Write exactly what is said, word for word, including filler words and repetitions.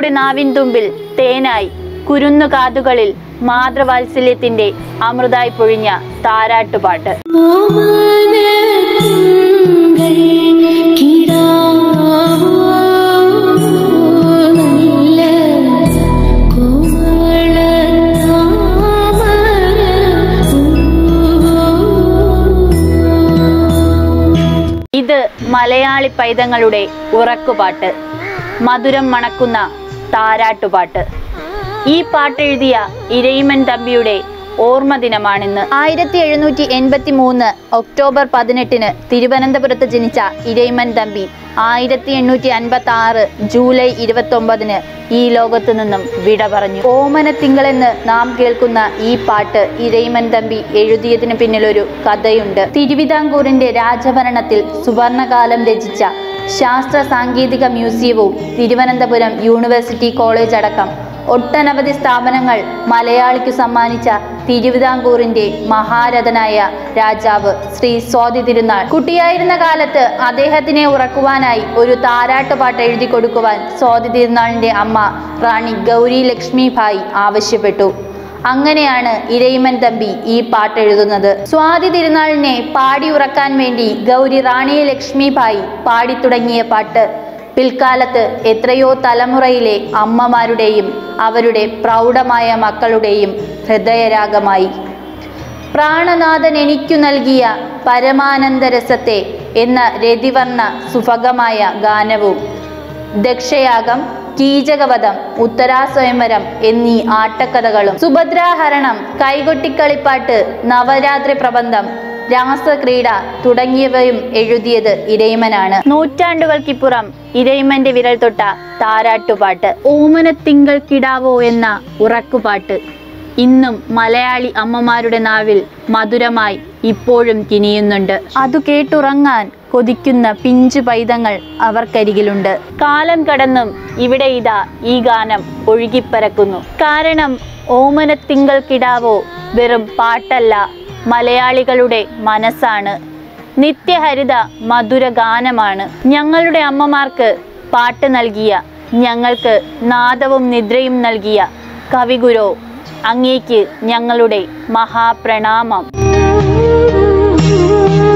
അമ്മമാരുടെ നാവിൻ തുമ്പിൽ തേനായി, കുരുന്നു കാതുകളിൽ മാതൃവാത്സല്യത്തിന്റെ അമൃതായി പൊഴിഞ്ഞ താരാട്ടുപാട്ട്. ഇത് മലയാളി പൈതങ്ങളുടെ ഉറക്കുപാട്ട്, മധുരം മണക്കുന്ന താരാട്ടുപാട്ട്. ഈ പാട്ടെഴുതിയ ഇരയിമൻ തമ്പിയുടെ ഓർമ്മ ദിനമാണിന്ന്. ആയിരത്തി എഴുന്നൂറ്റി എൺപത്തി മൂന്ന് ഒക്ടോബർ പതിനെട്ടിന് തിരുവനന്തപുരത്ത് ജനിച്ച ഇരയിമൻ തമ്പി ആയിരത്തി എണ്ണൂറ്റി അൻപത്തി ആറ് ജൂലൈ ഇരുപത്തി ഒമ്പതിന് ഈ ലോകത്തു നിന്നും വിട പറഞ്ഞു. ഓമനത്തിങ്കളെന്ന് നാം കേൾക്കുന്ന ഈ പാട്ട് ഇരയിമൻ തമ്പി എഴുതിയതിന് പിന്നിലൊരു കഥയുണ്ട്. തിരുവിതാംകൂറിന്റെ രാജഭരണത്തിൽ സുവർണകാലം രചിച്ച ശാസ്ത്ര സാങ്കേതിക മ്യൂസിയവും തിരുവനന്തപുരം യൂണിവേഴ്സിറ്റി കോളേജ് അടക്കം ഒട്ടനവധി സ്ഥാപനങ്ങൾ മലയാളിക്കു സമ്മാനിച്ച തിരുവിതാംകൂറിന്റെ മഹാരഥനായ രാജാവ് ശ്രീ സ്വാതി തിരുനാൾ കുട്ടിയായിരുന്ന കാലത്ത് അദ്ദേഹത്തിനെ ഉറക്കുവാനായി ഒരു താരാട്ടുപാട്ട് എഴുതി കൊടുക്കുവാൻ സ്വാതി തിരുനാളിന്റെ അമ്മ റാണി ഗൗരി ലക്ഷ്മിഭായ് ആവശ്യപ്പെട്ടു. അങ്ങനെയാണ് ഇരയിമൻ തമ്പി ഈ പാട്ട് എഴുതുന്നത്. സ്വാതി തിരുനാളിനെ പാടി ഉറക്കാൻ വേണ്ടി ഗൗരി റാണി ലക്ഷ്മിഭായ് പാടിത്തുടങ്ങിയ പാട്ട് പിൽക്കാലത്ത് എത്രയോ തലമുറയിലെ അമ്മമാരുടെയും അവരുടെ പ്രൗഢമായ മക്കളുടെയും ഹൃദയരാഗമായി. പ്രാണനാഥൻ എനിക്കു നൽകിയ പരമാനന്ദരസത്തെ എന്ന രതിവർണ്ണ സുഭഗമായ ഗാനവും ദക്ഷയാഗം, കീചകവധം, ഉത്തരാസ്വയംവരം എന്നീ ആട്ടക്കഥകളും, സുഭദ്രാഹരണം, കൈകൊട്ടിക്കളിപ്പാട്ട്, നവരാത്രി പ്രബന്ധം, രാസക്രീഡ തുടങ്ങിയവയും എഴുതിയത് ഇരയിമനാണ്. നൂറ്റാണ്ടുകൾക്കിപ്പുറം ഇരയിമന്റെ വിരൽ തൊട്ട താരാട്ടുപാട്ട്, ഓമനത്തിങ്കൾ കിടാവോ എന്ന ഉറക്കുപാട്ട് ഇന്നും മലയാളി അമ്മമാരുടെ നാവിൽ മധുരമായി ഇപ്പോഴും കിനിയുന്നുണ്ട്. അതു കേട്ടുറങ്ങാൻ കൊതിക്കുന്ന പിഞ്ചു പൈതങ്ങൾ അവർക്കരികിലുണ്ട്. കാലം കടന്നും ഇവിടെ ഇതാ ഈ ഗാനം ഒഴുകിപ്പരക്കുന്നു. കാരണം ഓമനത്തിങ്കൾ കിടാവോ വെറും പാട്ടല്ല, മലയാളികളുടെ മനസ്സാണ്. നിത്യഹരിത മധുര ഗാനമാണ്. ഞങ്ങളുടെ അമ്മമാർക്ക് പാട്ട് നൽകിയ, ഞങ്ങൾക്ക് നാദവും നിദ്രയും നൽകിയ കവിഗുരോ, അങ്ങേക്ക് ഞങ്ങളുടെ മഹാപ്രണാമം.